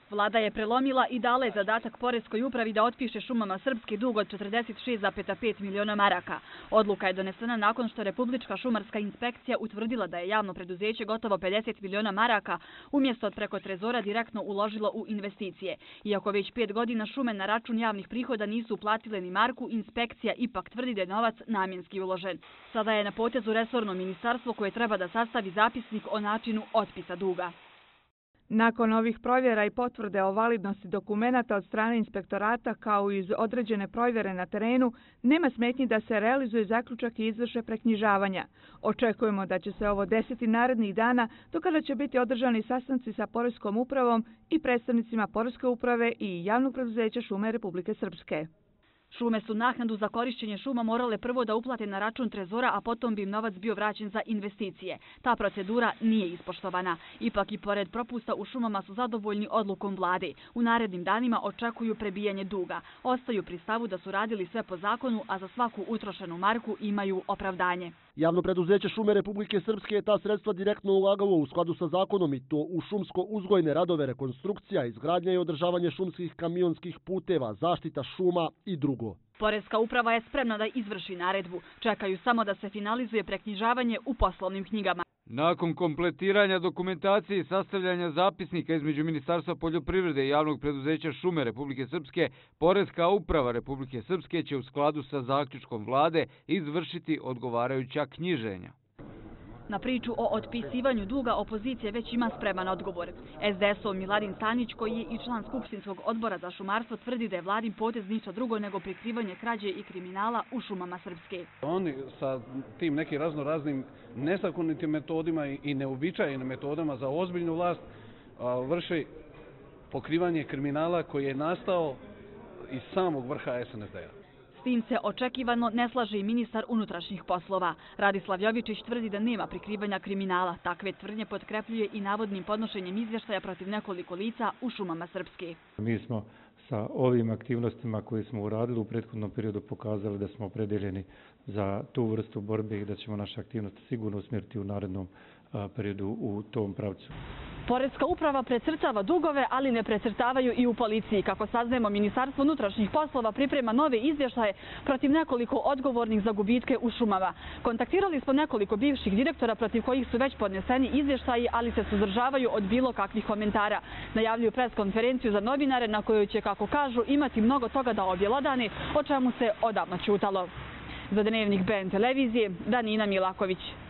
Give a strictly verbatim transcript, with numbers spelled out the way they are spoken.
Vlada je prelomila i dala je zadatak Poreskoj upravi da otpiše šumama Srpske dug od četrdeset šest zarez pet miliona maraka. Odluka je donesena nakon što Republička šumarska inspekcija utvrdila da je javno preduzeće gotovo pedeset miliona maraka umjesto od preko trezora direktno uložilo u investicije. Iako već pet godina šume na račun javnih prihoda nisu uplatile ni marku, inspekcija ipak tvrdi da je novac namjenski uložen. Sada je na potezu resorno ministarstvo koje treba da sastavi zapisnik o načinu otpisa duga. Nakon ovih provjera i potvrde o validnosti dokumenata od strane inspektorata kao i iz određene provjere na terenu, nema smetnji da se realizuje zaključak i izvrše preknjižavanja. Očekujemo da će se ovo desiti narednih dana, do kada će biti održani sastanci sa Poreskom upravom i predstavnicima Poreske uprave i javnog preduzeća Šume Republike Srpske. Šume su naknadu za korišćenje šuma morale prvo da uplate na račun trezora, a potom bi im novac bio vraćen za investicije. Ta procedura nije ispoštovana. Ipak i pored propusta u šumama su zadovoljni odlukom vlade. U narednim danima očekuju prebijanje duga. Ostaju pri stavu da su radili sve po zakonu, a za svaku utrošenu marku imaju opravdanje. Javno preduzeće Šume Republike Srpske je ta sredstva direktno ulagalo u skladu sa zakonom i to u šumsko-uzgojne radove, rekonstrukcija, izgradnja i održavanje šumskih kamionskih puteva, zaštita šuma i drugo. Poreska uprava je spremna da izvrši naredbu. Čekaju samo da se finalizuje preknjižavanje u poslovnim knjigama. Nakon kompletiranja dokumentacije i sastavljanja zapisnika između Ministarstva poljoprivrede i javnog preduzeća Šume Republike Srpske, Poreska uprava Republike Srpske će u skladu sa zaključkom vlade izvršiti odgovarajuća knjiženja. Na priču o otpisivanju duga opozicije već ima spreman odgovor. es de es-ov Miladin Stanić, koji je i član Skupštinskog odbora za šumarstvo, tvrdi da je vladin potez ništa drugo nego prikrivanje krađe i kriminala u šumama Srpske. Oni sa tim nekim raznoraznim nezakonitim metodima i neobičajenim metodama za ozbiljnu vlast vrši pokrivanje kriminala koji je nastao iz samog vrha es en es de-a. S tim se očekivano ne slaže i ministar unutrašnjih poslova. Radislav Jovičić tvrdi da nema prikrivanja kriminala. Takve tvrdnje potkrepljuje i navodnim podnošenjem izvještaja protiv nekoliko lica u šumama Srpske. Mi smo sa ovim aktivnostima koje smo uradili u prethodnom periodu pokazali da smo opredeljeni za tu vrstu borbe i da ćemo naše aktivnosti sigurno usmjeriti u narednom periodu u tom pravcu. Poreska uprava precrtava dugove, ali ne precrtavaju i u policiji. Kako saznajemo, Ministarstvo unutrašnjih poslova priprema nove izvještaje protiv nekoliko odgovornih za gubitke u šumama. Kontaktirali smo nekoliko bivših direktora protiv kojih su već podneseni izvještaji, ali se suzdržavaju od bilo kakvih komentara. Najavljuju preskonferenciju za novinare na kojoj će, kako kažu, imati mnogo toga da objelodane, o čemu se odavno ćutalo. Za Dnevnik B N televizije, Danina Milaković.